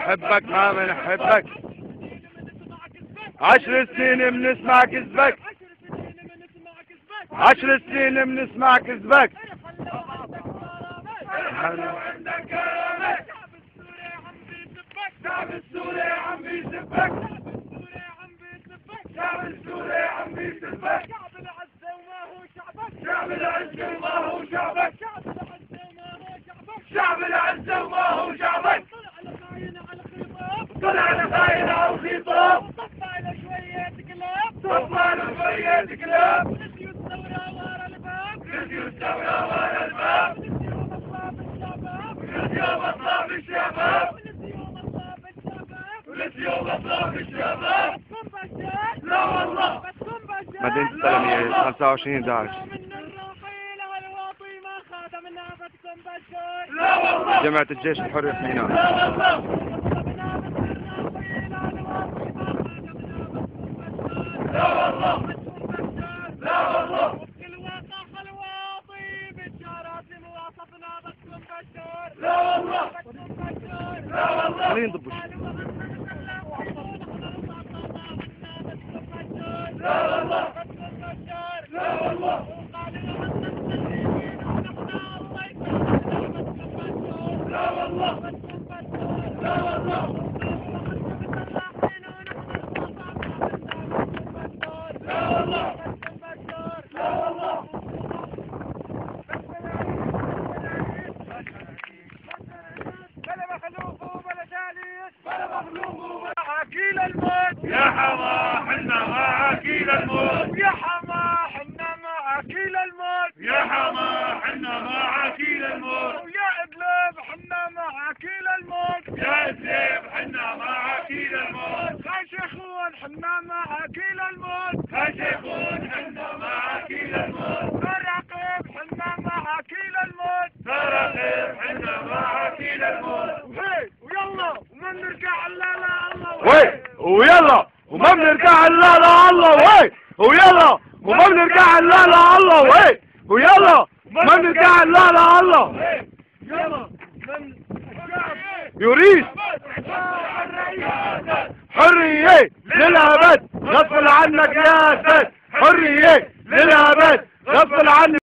بنحبك ما بنحبك. 10 سنين بنسمع كذبك. 10 سنين بنسمع كذبك. الشعب السوري عم بيسبك. الشعب السوري عم بيسبك. شعب العزة وما هو شعبك. شعب العزة وما هو شعبك. شعب العزة وما هو شعبك. طلع على خاين على الخطاب. طفى له شوية كلاب. طفى له شوية كلاب. نسيوا الثورة ورا الباب. نسيوا الثورة ورا الباب. نسيوا مطلب الشباب. ونسيوا مطلب الشباب. لا والله. مدينة السلمية 25/11. لا والله. جماعة الجيش الحر يحمينا. لا والله. لا والله. لا والله. الواقع الواطي بالجراسم وصفنا بسكم بشار. لا والله. لا والله. خلينا نضبط. لا والله. لا والله. لا والله. لا والله. عاكيل الموت يا حما حنا معاكيل الموت. يا حما حنا معاكيل الموت. يا حما حنا معاكيل الموت. ويا ادلب حنا معاكيل الموت. يا ادلب حنا معاكيل الموت. خاشخون حنا معاكيل الموت. خاشخون حنا معاكيل الموت. تراقب حنا معاكيل الموت. تراقب حنا معاكيل الموت. ويلا وما بنرجع الا الله. ويلا وما بنرجع الا الله. ويلا وما بنرجع الا الله. ويلا ما بنرجع الا الله. يلا يريد حرية للأبد غصب عنك يا أسد. حرية للأبد غصب عنك.